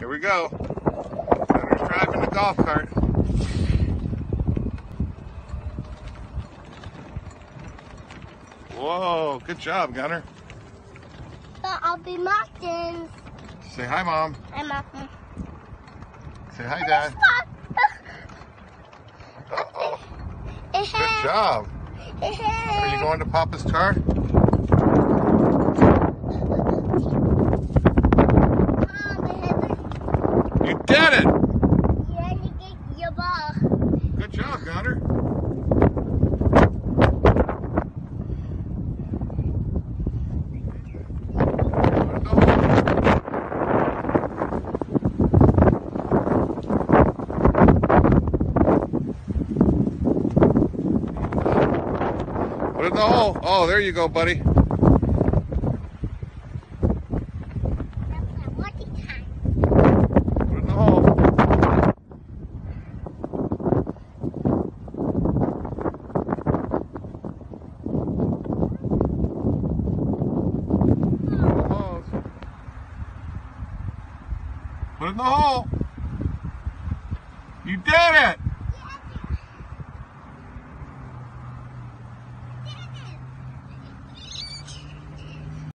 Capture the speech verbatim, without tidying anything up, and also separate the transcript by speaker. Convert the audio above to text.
Speaker 1: Here we go. Gunner's driving the golf cart. Whoa, good job, Gunner.
Speaker 2: But I'll be Martin.
Speaker 1: Say hi, Mom.
Speaker 2: Hi, Mom.
Speaker 1: Say hi, Dad. Uh-oh. Good job. Are you going to Papa's car? You did it!
Speaker 2: Yeah, you get your ball.
Speaker 1: Good job, Gunner. Put it in the hole. Oh, there you go, buddy. Put it in the hole. You did it!